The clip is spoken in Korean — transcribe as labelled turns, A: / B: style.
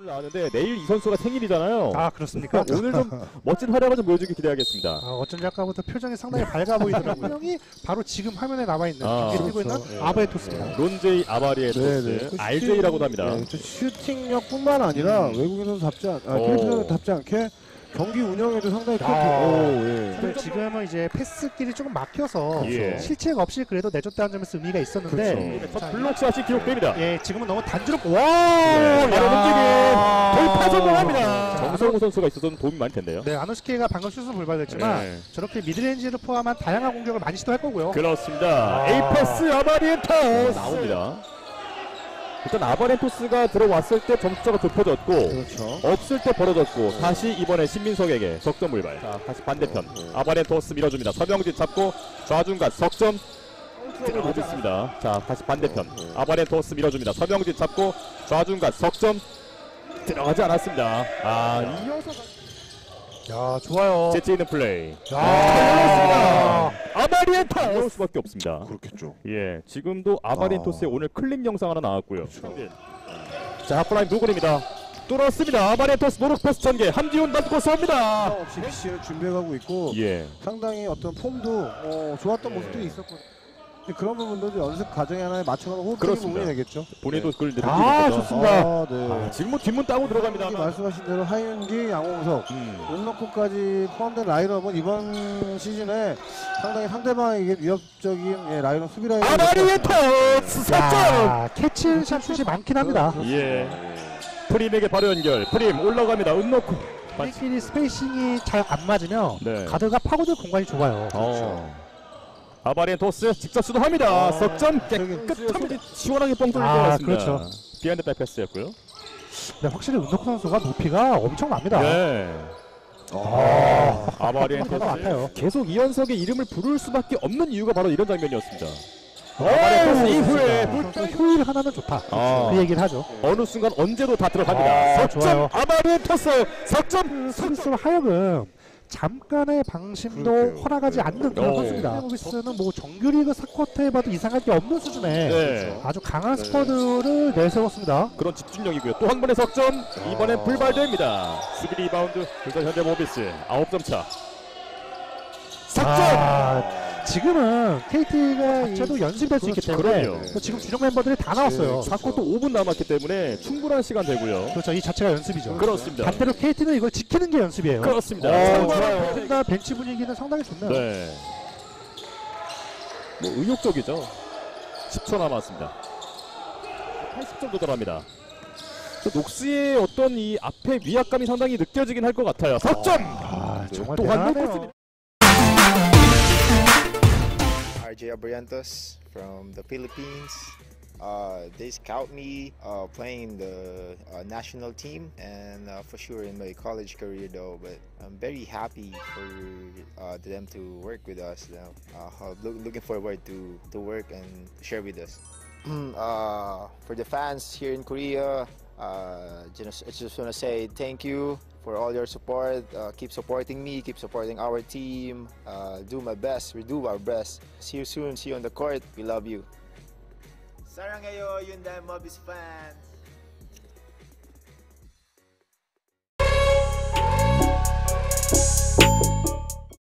A: 오늘 나왔는데 내일 이 선수가 생일이잖아요.
B: 아, 그렇습니까?
A: 오늘 좀 멋진 활약을 좀 보여주길 기대하겠습니다.
B: 어쩐지 아까부터 표정이 상당히 밝아 보이더라고요. 형이 바로 지금 화면에 나와 있는 경기를 뛰고 있는 아바에토스입니다.
A: 론제이 아바리에토스, RJ라고도 합니다.
C: 슈팅력뿐만 아니라 외국인 선수답지 필리핀 선수답지 않게 경기 운영에도 상당히 큰
B: 지금은 이제 패스길이 조금 막혀서
A: 예.
B: 실책 없이 그래도 내줬다는 점에서 의미가 있었는데
A: 첫 블록샷이 기록됩니다.
B: 예, 지금은 너무 단조롭고
A: 바로 움직임 돌파 성공합니다. 정성우 선수가 있어서는 도움이 많이 텐데요.
B: 네, 아노스케가 방금 슛을 불발했지만 저렇게 미드레인지를 포함한 다양한 공격을 많이 시도할 거고요.
A: 그렇습니다. 에이패스 아바리엔토스 나옵니다. 일단 아바렌토스가 들어왔을 때 점수차가 좁혀졌고 없을 때 벌어졌고 다시 이번에 신민석에게 석점 불발. 자, 다시 반대편 아바렌토스 밀어줍니다. 서명진 잡고 좌중간 석점 들어오고 있습니다. 자, 다시 반대편 아바렌토스 밀어줍니다. 서명진 잡고 좌중간 석점 들어가지 않았습니다. 이어서
B: 야, 좋아요.
A: 재치 있는 플레이.
B: 야,
A: 아바리엔토스 나올 수밖에 없습니다.
C: 그렇겠죠.
A: 예, 지금도 아바리엔토스의 오늘 클립 영상 하나 나왔고요. 자, 하프라인 누군입니다. 뚫었습니다. 아바리엔토스 노력 패스 전개 함지훈 맞고 쏩니다.
C: 없이 PC를 준비해가고 있고 상당히 어떤 폼도 좋았던 모습들이 있었거든요. 근데 그런 부분도 연습 과정에 하나에 맞춰가는 호흡적인 부분이 되겠죠.
A: 본인도 그걸 느끼는 거죠.
C: 좋습니다.
A: 지금 뭐 뒷문 따고 들어갑니다.
C: 말씀하신 대로 하윤기, 양홍석, 윤석호까지 포함된 라인업은 이번 시즌에 상당히 상대방에게 위협적인 라인업 수비 라인업.
A: 아바리엔토스 석점!
B: 캐치샷 슛이 많긴 합니다.
A: 예. 프림에게 바로 연결. 프림 올라갑니다. 은놓고.
B: 우리끼리 스페이싱이 잘 안 맞으면 가드가 파고들 공간이 좋아요.
A: 아바리엔토스 직접 수도합니다. 석점 깨끗합니다. 시원하게 뻥 뚫릴 것 같습니다.
B: 그렇죠.
A: 비하인드 백 패스였고요.
B: 네, 확실히 은덕호 선수가 높이가 엄청납니다.
A: 네. 아바리엔토스 계속 이현석의 이름을 부를 수밖에 없는 이유가 바로 이런 장면이었습니다. 아바리엔토스 이후에
B: 효율 하나는 좋다. 그 얘기를 하죠.
A: 어느 순간 언제도 다 들어갑니다. 석점 아바리엔토스 석점
B: 선수로 하여금 잠깐의 방심도 허락하지 않는 그런 선수입니다. 모비스는 뭐 정규리그 4쿼터에 봐도 이상할 게 없는 수준의 아주 강한 스쿼드를 내세웠습니다.
A: 그런 집중력이고요. 또 한 번의 석점 이번엔 불발됩니다. 수비 리바운드 그래서 현재 모비스 9점 차. 석점!
B: 지금은 KT가 자체도 연습할 수 있기 때문에 지금 주력 멤버들이 다 나왔어요.
A: 4쿼터 5분 남았기 때문에 충분한 시간 되고요.
B: 그렇죠. 이 자체가 연습이죠.
A: 그렇습니다.
B: 반대로 KT는 이걸 지키는 게 연습이에요.
A: 그렇습니다.
B: 좋아요. 벤치 분위기는 상당히 좋네요.
A: 네. 뭐 의욕적이죠. 10초 남았습니다. 80점 도달합니다. 녹스의 어떤 이 앞에 위압감이 상당히 느껴지긴 할 것 같아요. 석점!
B: 정말
A: 또한
B: 대단하네요.
D: RJ Abrientos from the Philippines. They scout me playing the national team and for sure in my college career though, but I'm very happy for them to work with us now. Looking forward to work and share with us. For the fans here in Korea, I just want to say thank you for all your support. Keep supporting me, keep supporting our team. Do my best, we do our best. See you soon, see you on the court. We love you. Sarangayo, Hyundai Mobis fans.